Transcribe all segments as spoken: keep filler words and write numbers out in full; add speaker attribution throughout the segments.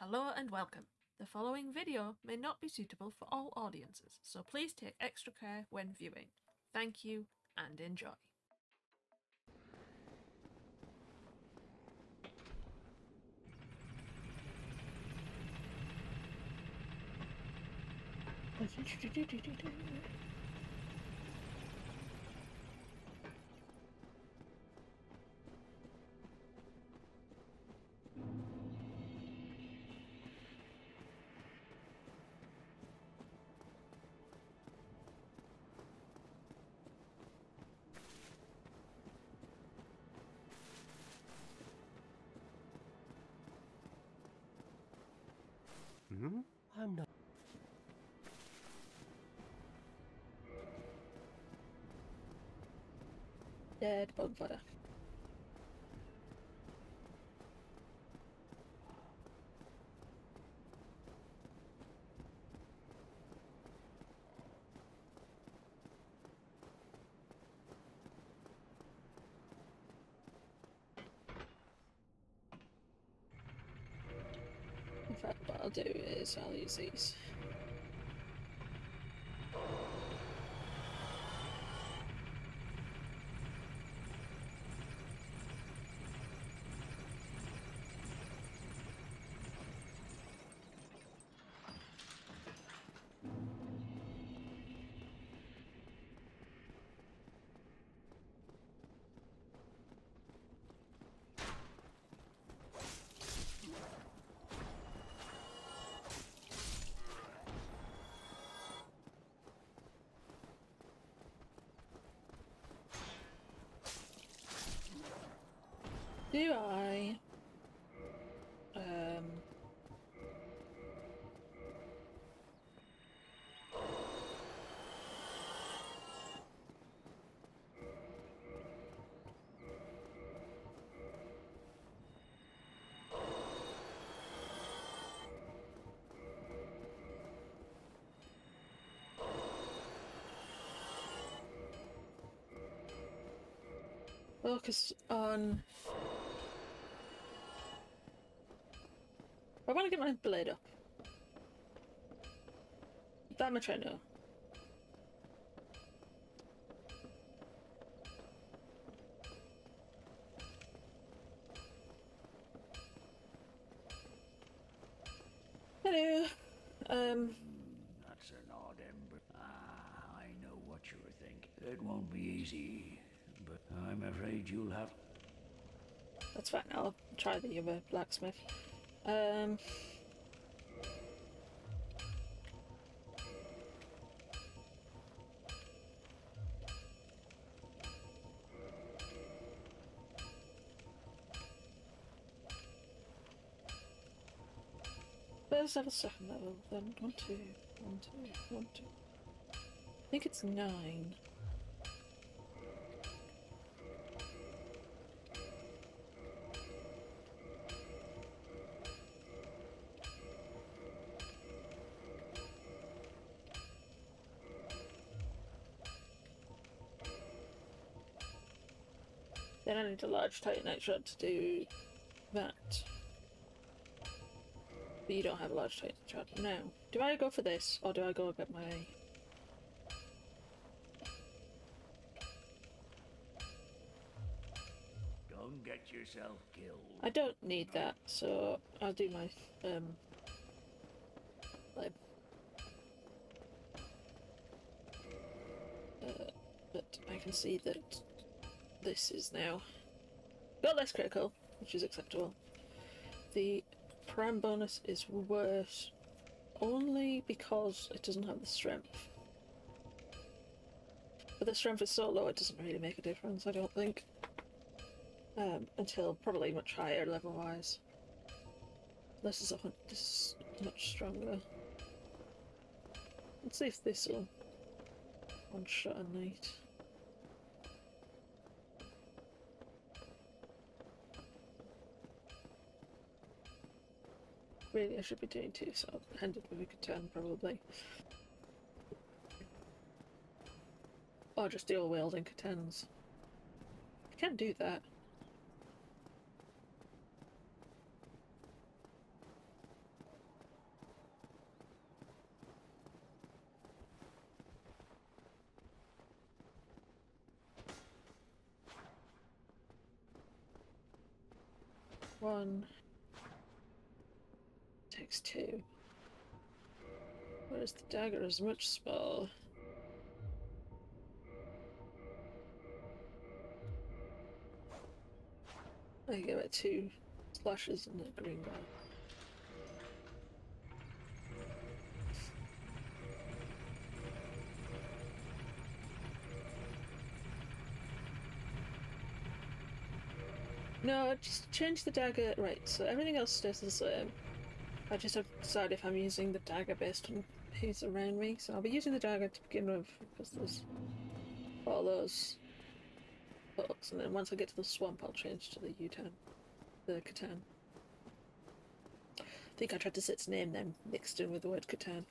Speaker 1: Hello and welcome. The following video may not be suitable for all audiences, so please take extra care when viewing. Thank you and enjoy.
Speaker 2: Hmm? I'm not.
Speaker 1: Dead bug fodder. In fact, what I'll do is I'll use these. Do I um focus on... I want to get my blade up. That much I know. Hello. Um.
Speaker 3: That's an odd ember. Ah, I know what you were thinking. It won't be easy, but I'm afraid you'll have...
Speaker 1: That's fine. I'll try the other blacksmith. Um. Let's have a second level then. One, two, one, two, one, two. I think it's nine. Then I need a large titanite rod to do that. But you don't have a large titanite rod. Now, do I go for this or do I go get my...
Speaker 3: Don't get yourself killed.
Speaker 1: I don't need that, so I'll do my um like, uh, but I can see that this is now got less critical, which is acceptable. The prime bonus is worse only because it doesn't have the strength. But the strength is so low it doesn't really make a difference, I don't think. Um, until probably much higher level wise. This is a hun this is much stronger. Let's see if this will one shot a night. Really, I should be doing two handed with a katana probably. Or just dual wielding katanas. I can't do that. one. Takes two. Whereas the dagger is much smaller. I give it two splashes in the green bar. No, just change the dagger. Right, so everything else stays the same. I just have to decide if I'm using the dagger based on who's around me. So I'll be using the dagger to begin with, because there's all those hooks, and then once I get to the swamp, I'll change to the utan, the katana. I think I tried to say its name then, mixed in with the word katana.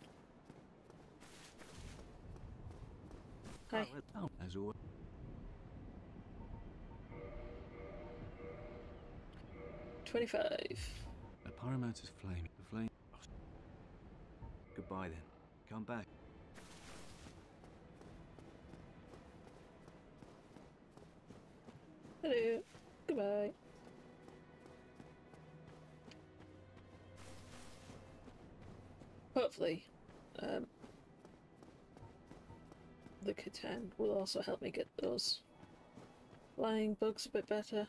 Speaker 1: Hi.
Speaker 2: Oh, as always.
Speaker 1: twenty-five.
Speaker 2: A pyromancer's flame. The flame. Goodbye then. Come back.
Speaker 1: Hello. Goodbye. Hopefully, um, the katana will also help me get those flying bugs a bit better.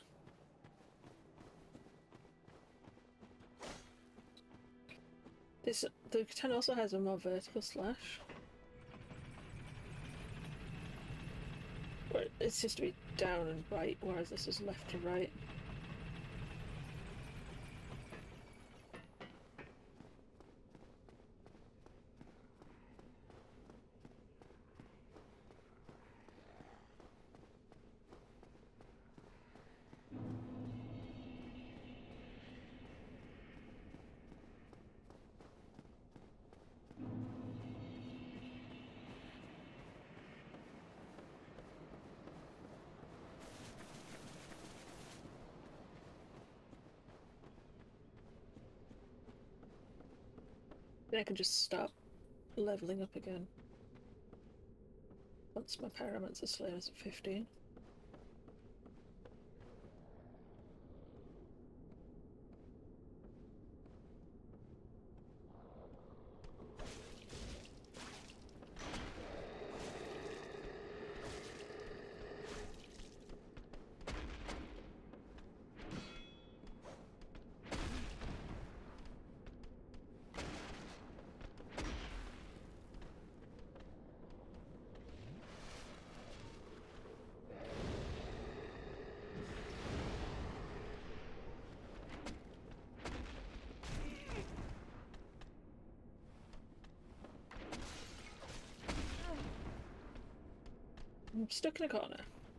Speaker 1: This the katana also has a more vertical slash, where it's just to be down and right, whereas this is left to right. Then I can just start leveling up again once my pyromancer slayer is at fifteen. I'm stuck in a corner.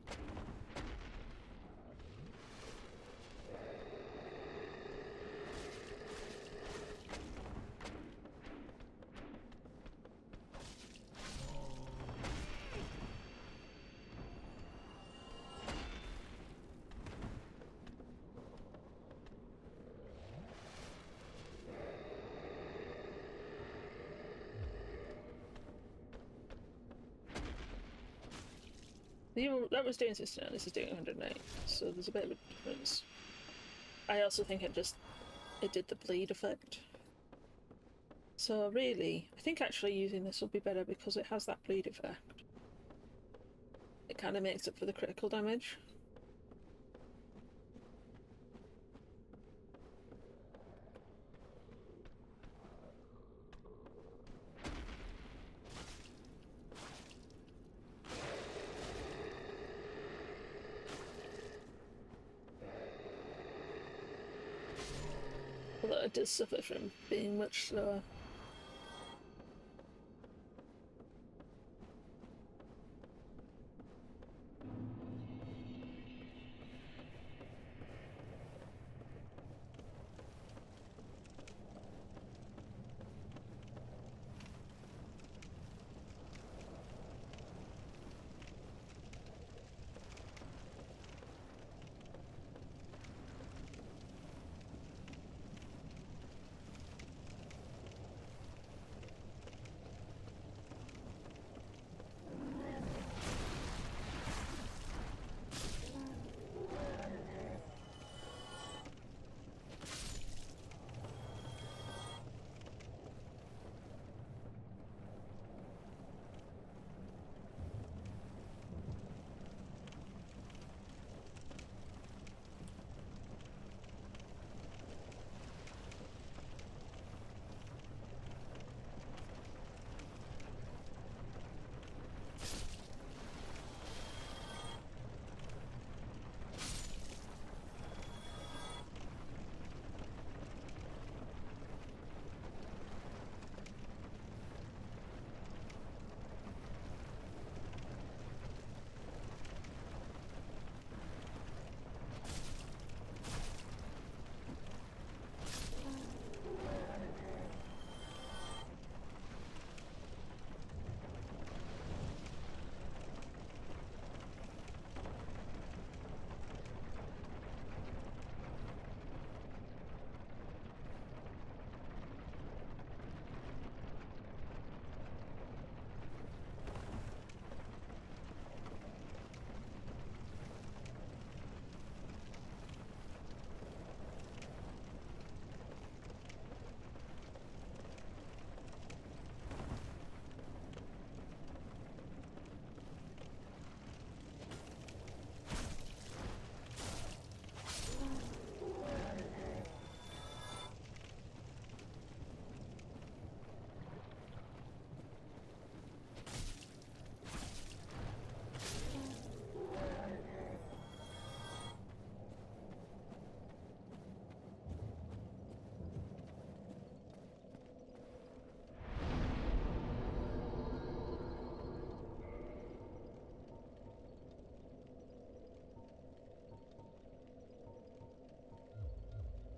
Speaker 1: The, that was doing sixty now, this is doing one hundred eight, so there's a bit of a difference. I also think it just, it did the bleed effect. So really, I think actually using this will be better because it has that bleed effect. It kind of makes up for the critical damage. Although it does suffer from being much slower.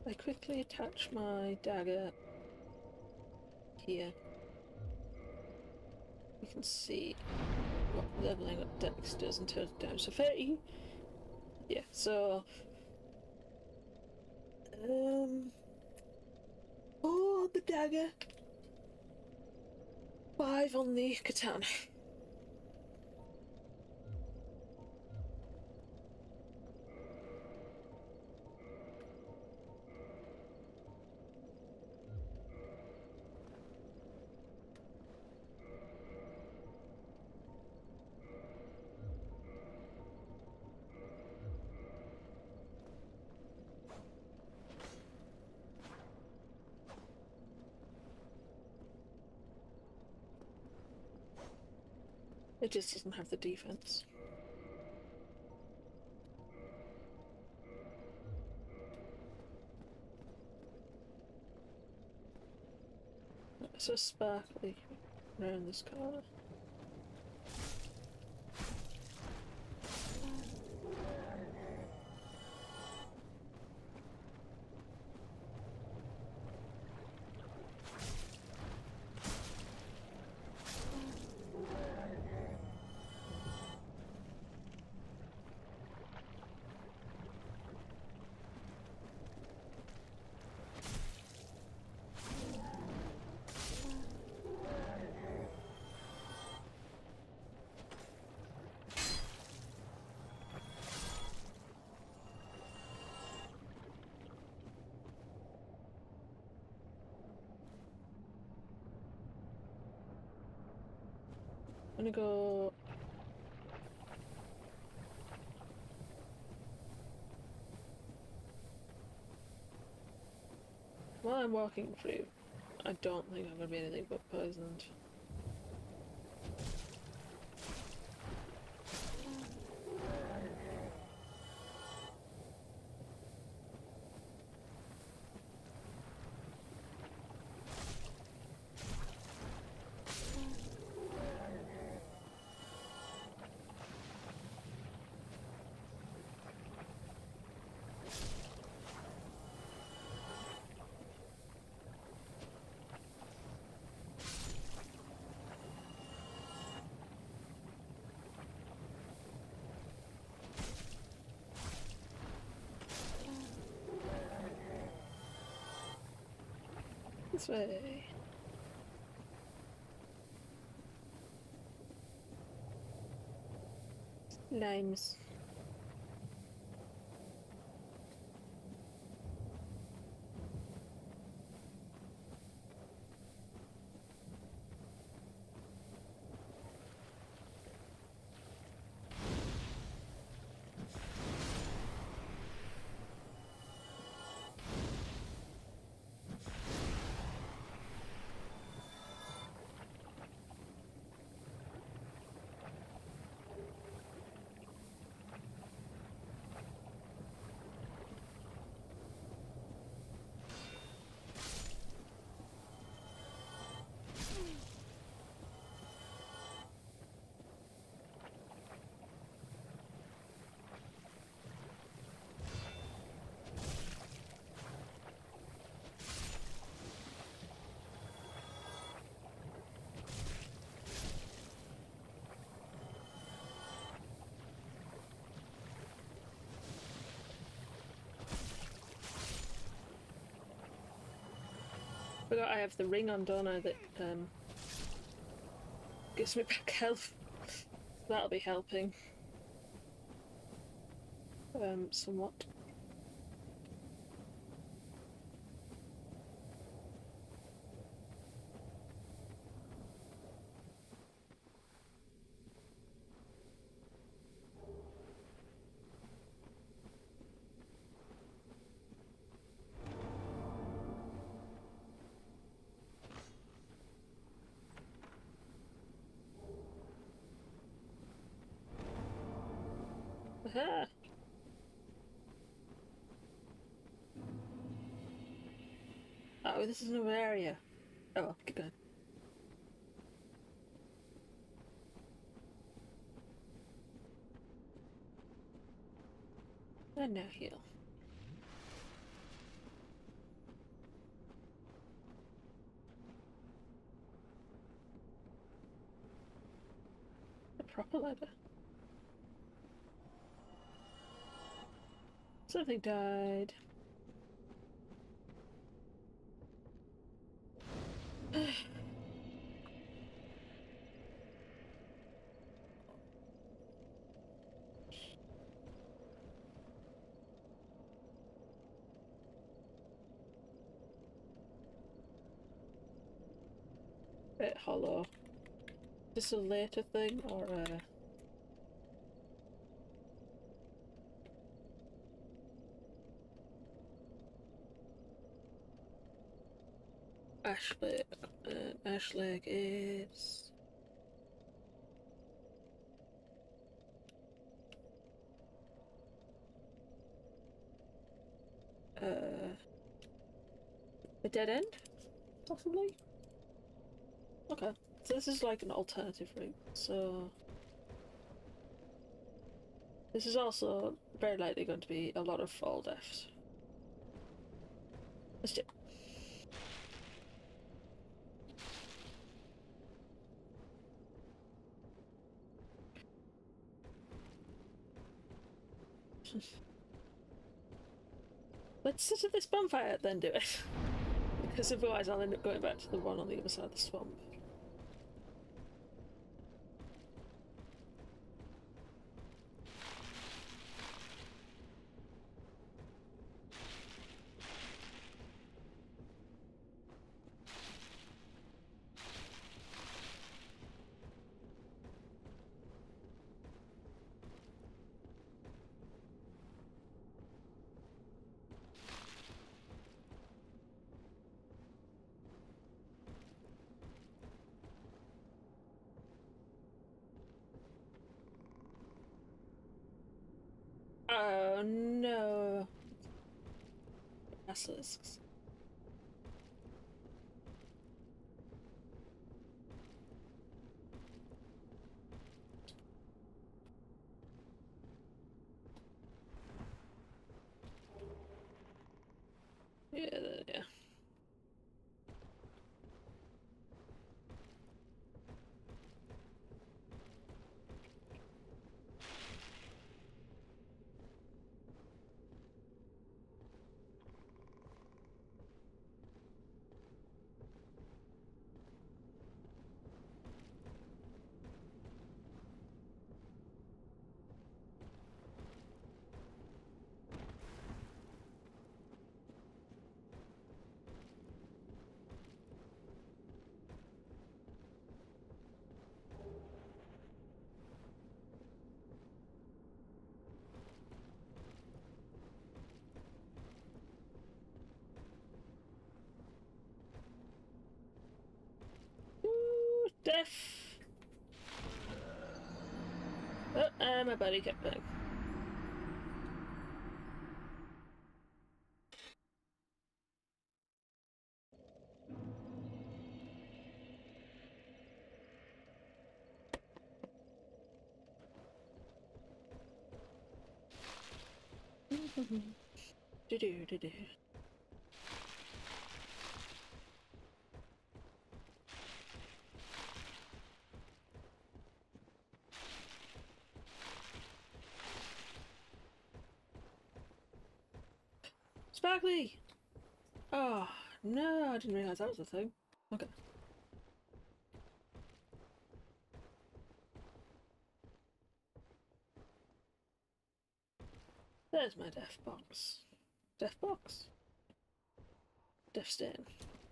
Speaker 1: I quickly attach my dagger here. You can see what leveling up dex does and turn it down to thirty. Yeah, so um oh, the dagger. Five on the katana. It just doesn't have the defense. It's so sparkly around this corner. I'm gonna go. While I'm walking through, I don't think I'm gonna be anything but poisoned. This way. Limes. Forgot I have the ring on, don't I, that um, gives me back health. That'll be helping. Um, somewhat. Aha! Oh, this is another area. Oh, well, keep going. And now heal. a ladder. Something died. Bit hollow. Is this a later thing or a... Ashley, uh, Ashley is... Uh, a dead end? Possibly? Okay, so this is like an alternative route, so... This is also very likely going to be a lot of fall deaths. Let's do it. Let's sit at this bonfire, then do it. Because otherwise I'll end up going back to the one on the other side of the swamp. Oh no. Basilisks. Yeah, yeah. Ooh, death! Oh, and my buddy kept back. Do do do do. Sparkly! Oh, no, I didn't realise that was a thing. Okay. There's my death box. Death box? Death stain.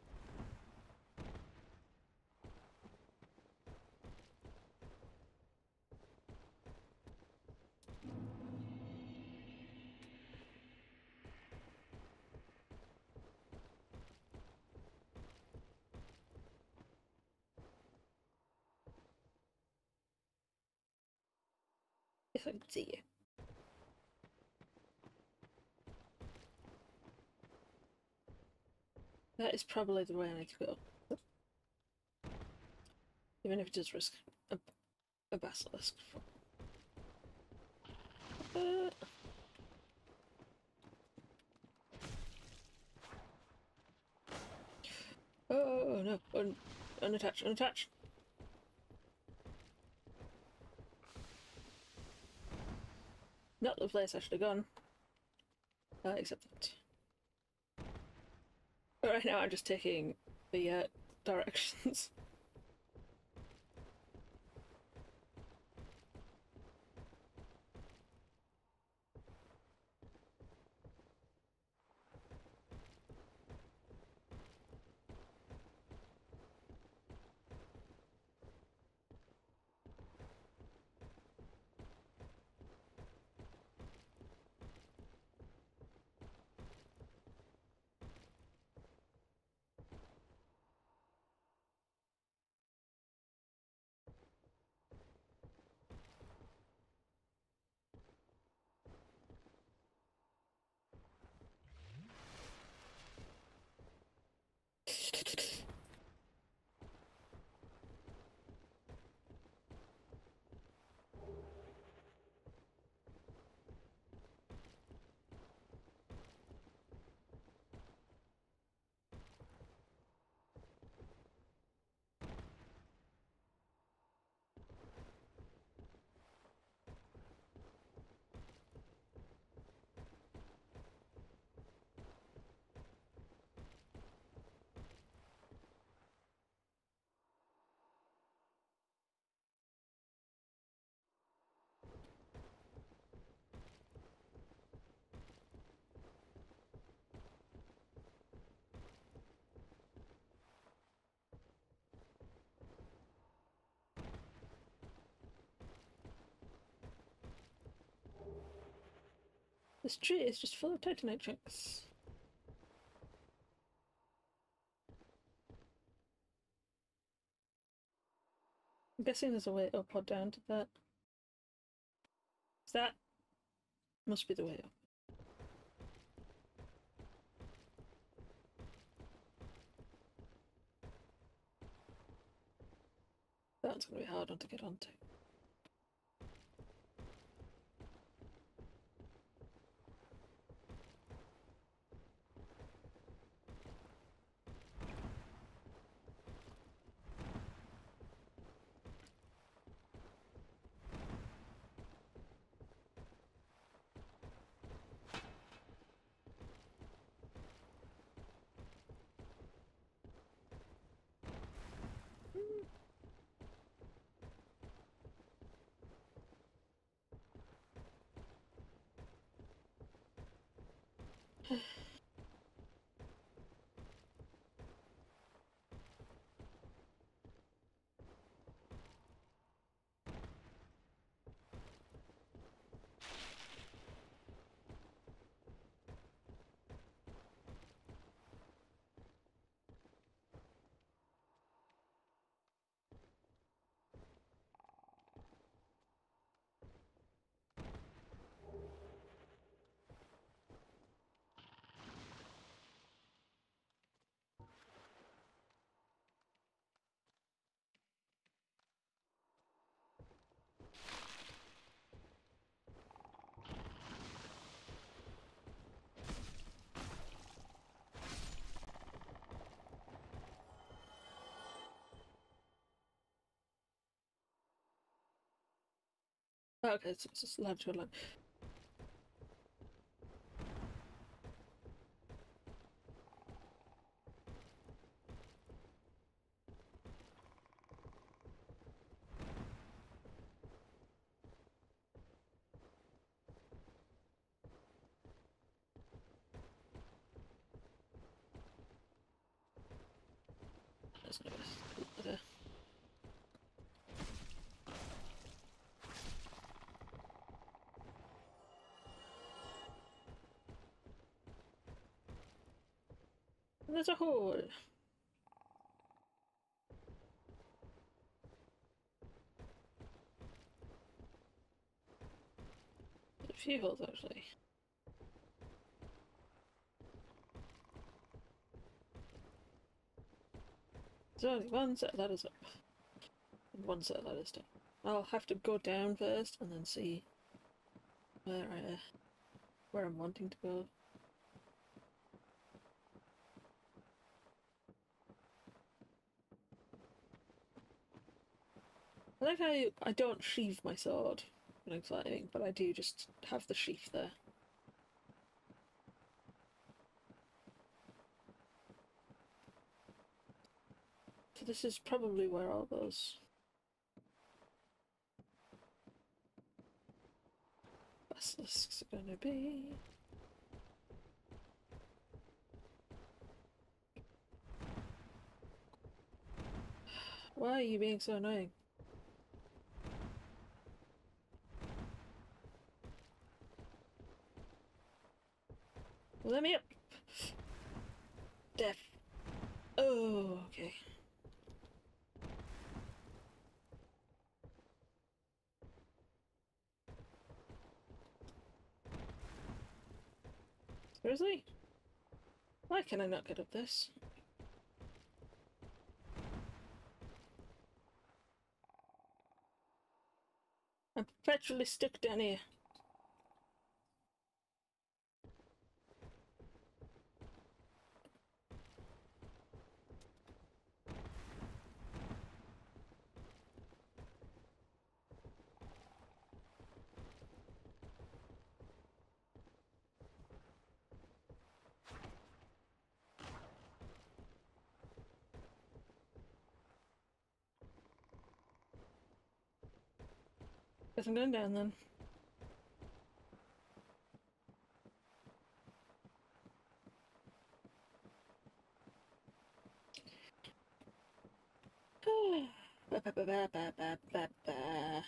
Speaker 1: If I could see you. That is probably the way I need to go. Even if it does risk a, a basilisk. Uh, oh no, Un unattach, unattach. Not the place I should have gone. Uh, except that. But right now I'm just taking the uh, directions. This tree is just full of titanite chunks. I'm guessing there's a way up or down to that. Is that? Must be the way up. That's gonna be hard one to get onto. Okay, it's, it's just allowed to alone. There's no ladder. And there's a hole. There's a few holes actually. There's only one set of ladders up. And one set of ladders down. I'll have to go down first and then see where I, uh, where I'm wanting to go. I like how I don't sheathe my sword. and exciting, but I do just have the sheath there. So this is probably where all those basilisks are going to be. Why are you being so annoying? Let me up! Death. Oh, okay. Seriously? Why can I not get up this? I'm perpetually stuck down here. Guess I'm going down then. ba, ba, ba, ba, ba, ba, ba, ba.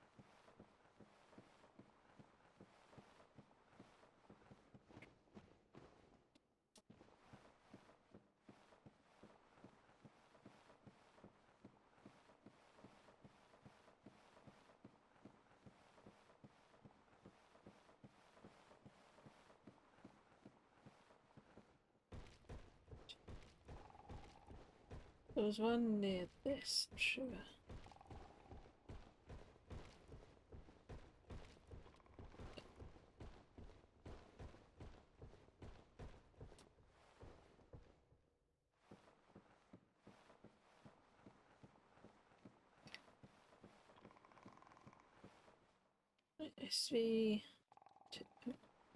Speaker 1: There was one near this, I'm sure. S V two.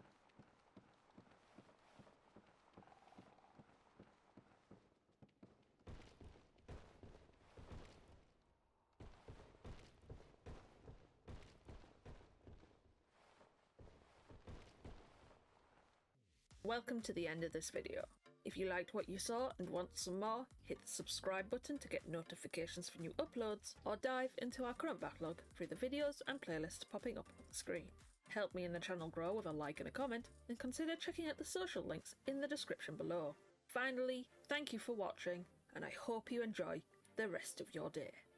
Speaker 1: Welcome to the end of this video. If you liked what you saw and want some more, hit the subscribe button to get notifications for new uploads, or dive into our current backlog through the videos and playlists popping up on the screen. Help me and the channel grow with a like and a comment, and consider checking out the social links in the description below. Finally, thank you for watching, and I hope you enjoy the rest of your day.